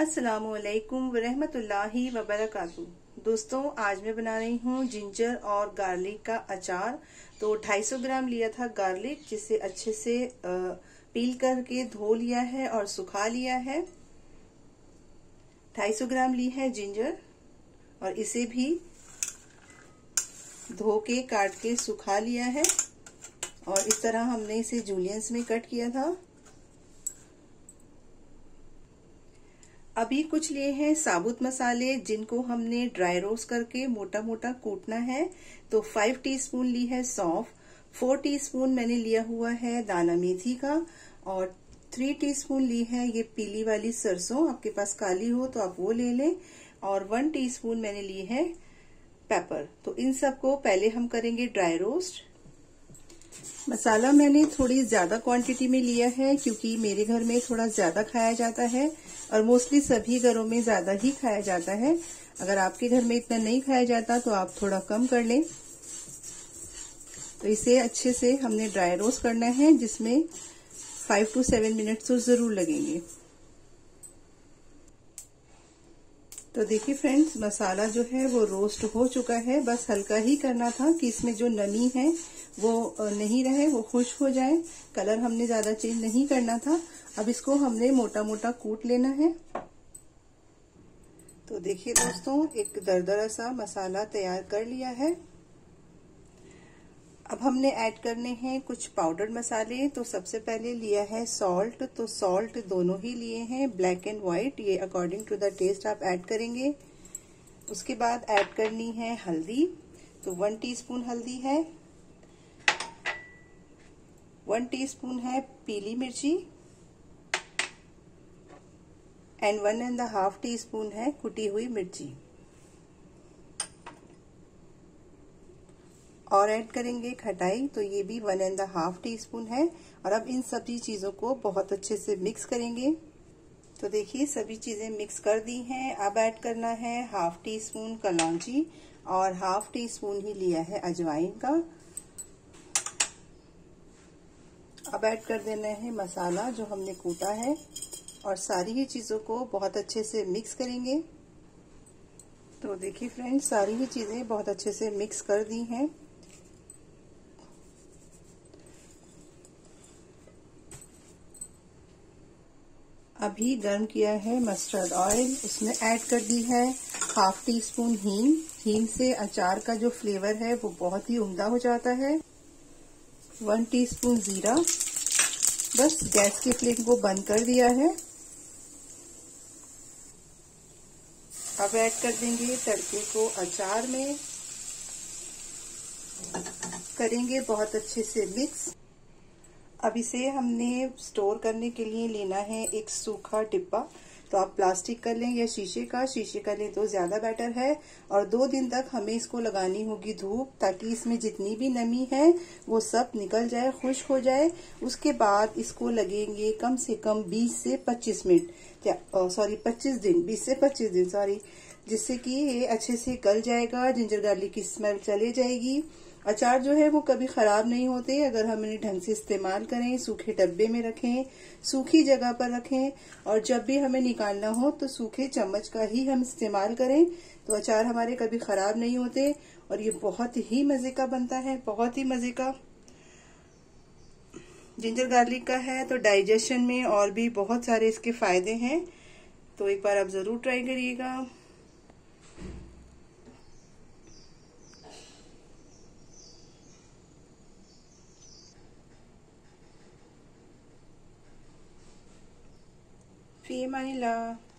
अस्सलामुअलैकुम वरहमतुल्लाहि वबरकातुहू। दोस्तों, आज मैं बना रही हूँ जिंजर और गार्लिक का अचार। तो 250 ग्राम लिया था गार्लिक, जिसे अच्छे से पील करके धो लिया है और सुखा लिया है। 250 ग्राम ली है जिंजर और इसे भी धो के काट के सुखा लिया है और इस तरह हमने इसे जूलियंस में कट किया था। अभी कुछ लिए हैं साबुत मसाले, जिनको हमने ड्राई रोस्ट करके मोटा मोटा कूटना है। तो 5 टीस्पून ली है सौंफ, 4 टीस्पून मैंने लिया हुआ है दाना मेथी का और 3 टीस्पून ली है ये पीली वाली सरसों। आपके पास काली हो तो आप वो ले लें। और 1 टीस्पून मैंने ली है पेपर। तो इन सबको पहले हम करेंगे ड्राई रोस्ट। मसाला मैंने थोड़ी ज्यादा क्वांटिटी में लिया है क्योंकि मेरे घर में थोड़ा ज्यादा खाया जाता है और मोस्टली सभी घरों में ज्यादा ही खाया जाता है। अगर आपके घर में इतना नहीं खाया जाता तो आप थोड़ा कम कर लें। तो इसे अच्छे से हमने ड्राई रोस्ट करना है, जिसमें 5 to 7 मिनट तो जरूर लगेंगे। तो देखिए फ्रेंड्स, मसाला जो है वो रोस्ट हो चुका है। बस हल्का ही करना था कि इसमें जो नमी है वो नहीं रहे, वो खुश्क हो जाए। कलर हमने ज्यादा चेंज नहीं करना था। अब इसको हमने मोटा मोटा कूट लेना है। तो देखिए दोस्तों, एक दरदरा सा मसाला तैयार कर लिया है। अब हमने ऐड करने हैं कुछ पाउडर्ड मसाले। तो सबसे पहले लिया है सॉल्ट। तो सॉल्ट दोनों ही लिए हैं, ब्लैक एंड व्हाइट, ये अकॉर्डिंग टू द टेस्ट आप ऐड करेंगे। उसके बाद ऐड करनी है हल्दी। तो 1 टीस्पून हल्दी है, 1 टीस्पून है पीली मिर्ची एंड 1.5 टीस्पून है कुटी हुई मिर्ची। और ऐड करेंगे खटाई। तो ये भी 1.5 टीस्पून है। और अब इन सभी चीजों को बहुत अच्छे से मिक्स करेंगे। तो देखिए सभी चीजें मिक्स कर दी हैं। अब ऐड करना है 1/2 टीस्पून कलौंजी और 1/2 टीस्पून ही लिया है अजवाइन का। अब ऐड कर देना है मसाला जो हमने कूटा है और सारी ही चीजों को बहुत अच्छे से मिक्स करेंगे। तो देखिए फ्रेंड्स, सारी ही चीजें बहुत अच्छे से मिक्स कर दी हैं। अभी गर्म किया है मस्टर्ड ऑयल, उसमें ऐड कर दी है 1/2 टीस्पून हींग। हींग से अचार का जो फ्लेवर है वो बहुत ही उम्दा हो जाता है। 1 टीस्पून जीरा। बस गैस की फ्लेम को बंद कर दिया है। अब ऐड कर देंगे तड़के को अचार में, करेंगे बहुत अच्छे से मिक्स। अब इसे हमने स्टोर करने के लिए लेना है एक सूखा डिब्बा। तो आप प्लास्टिक का लें या शीशे का लें तो ज्यादा बेटर है। और 2 दिन तक हमें इसको लगानी होगी धूप, ताकि इसमें जितनी भी नमी है वो सब निकल जाए, खुश्क हो जाए। उसके बाद इसको लगेंगे कम से कम 20 से 25 मिनट, 25 दिन, 20 से 25 दिन जिससे कि ये अच्छे से गल जाएगा, जिंजर गार्लिक की स्मेल चले जाएगी। अचार जो है वो कभी खराब नहीं होते अगर हम इन्हें ढंग से इस्तेमाल करें। सूखे डब्बे में रखें, सूखी जगह पर रखें और जब भी हमें निकालना हो तो सूखे चम्मच का ही हम इस्तेमाल करें। तो अचार हमारे कभी खराब नहीं होते और ये बहुत ही मजे का बनता है, बहुत ही मजे का। जिंजर गार्लिक का है तो डाइजेशन में और भी बहुत सारे इसके फायदे हैं। तो एक बार आप जरूर ट्राई करिएगा। फी अमानिल्लाह।